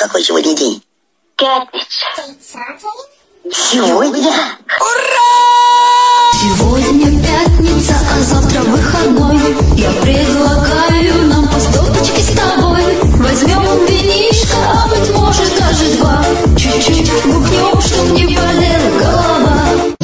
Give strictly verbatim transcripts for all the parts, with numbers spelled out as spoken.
какой сегодня день? Пятница. Сегодня? Ура! Сегодня пятница, а завтра выходной. Я предлагаю нам по стопочке с тобой. Возьмем винишко, а быть может даже два. Чуть-чуть бухнем, чтоб не болела голова.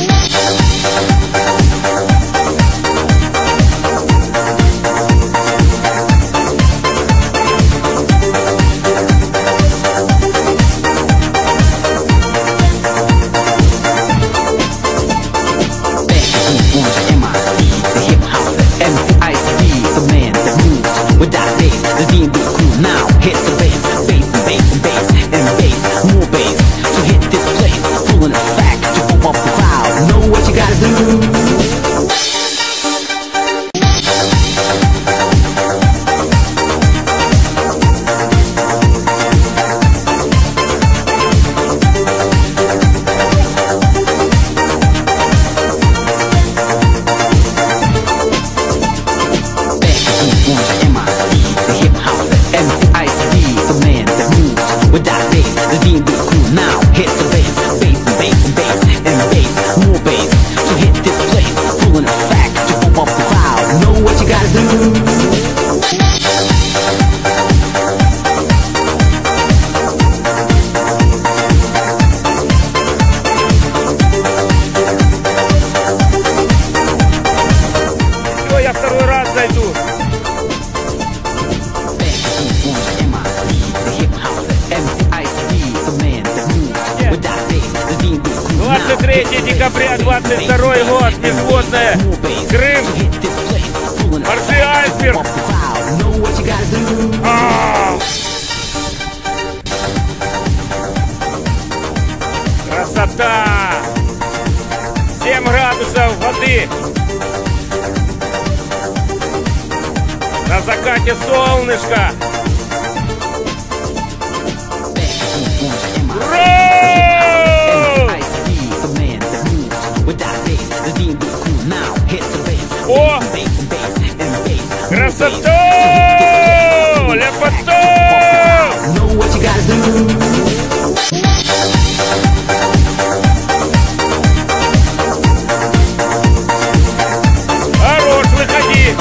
двадцать третье декабря, двадцать второй год, Межводное, Крым, Марши Айсберг. А-а-а! Красота! семь градусов воды. На закате солнышко. О! Красота! Ляпота! Хорош, выходи!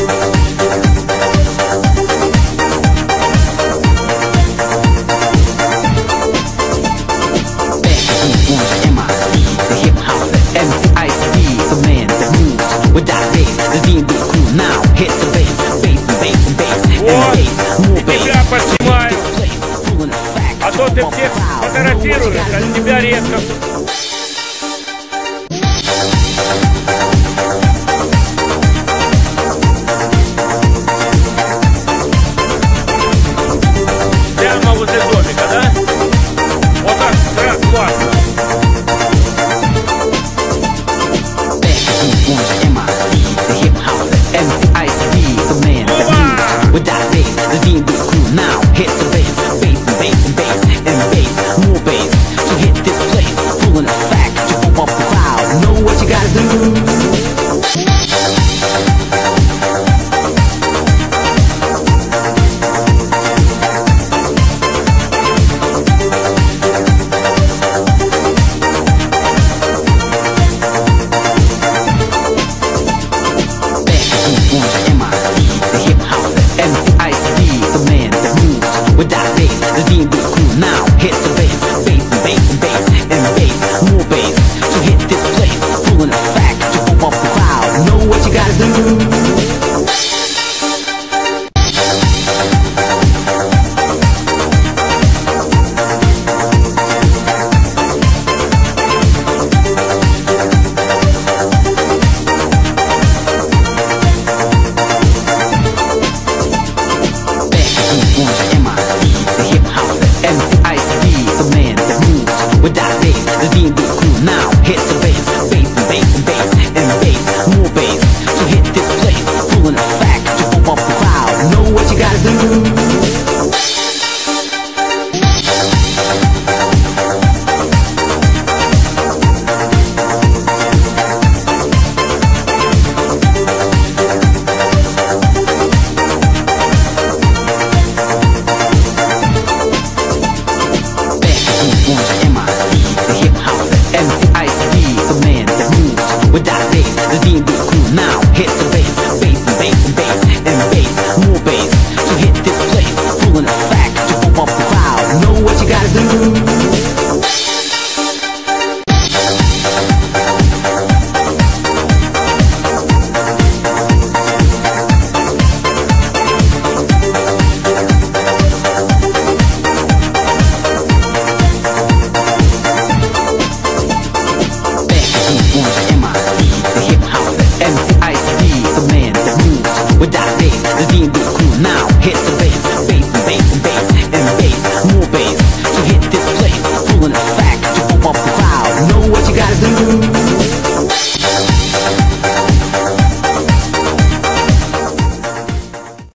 Вот, и тебя поснимаю. А то ты всех фотографируешь, а тебя редко.